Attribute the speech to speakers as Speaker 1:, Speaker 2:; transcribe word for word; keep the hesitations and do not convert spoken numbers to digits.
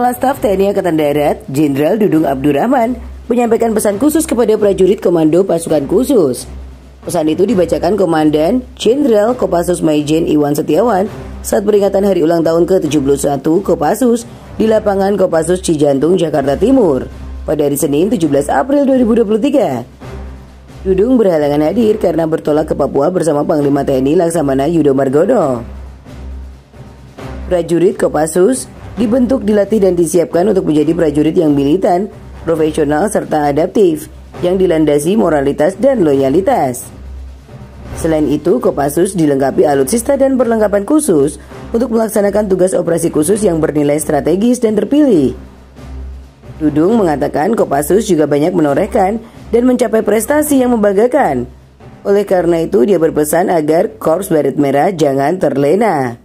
Speaker 1: Kepala Staf T N I Angkatan Darat, Jenderal Dudung Abdurrahman, menyampaikan pesan khusus kepada prajurit Komando Pasukan Khusus. Pesan itu dibacakan Komandan Jenderal Kopassus Maijen Iwan Setiawan saat peringatan hari ulang tahun ke tujuh puluh satu Kopassus di lapangan Kopassus Cijantung, Jakarta Timur pada hari Senin tujuh belas April dua ribu dua puluh tiga. Dudung berhalangan hadir karena bertolak ke Papua bersama Panglima T N I Laksamana Yudo Margono. Prajurit Kopassus dibentuk, dilatih, dan disiapkan untuk menjadi prajurit yang militan, profesional, serta adaptif, yang dilandasi moralitas dan loyalitas. Selain itu, Kopassus dilengkapi alutsista dan perlengkapan khusus untuk melaksanakan tugas operasi khusus yang bernilai strategis dan terpilih. Dudung mengatakan Kopassus juga banyak menorehkan dan mencapai prestasi yang membanggakan. Oleh karena itu, dia berpesan agar Korps Baret Merah jangan terlena.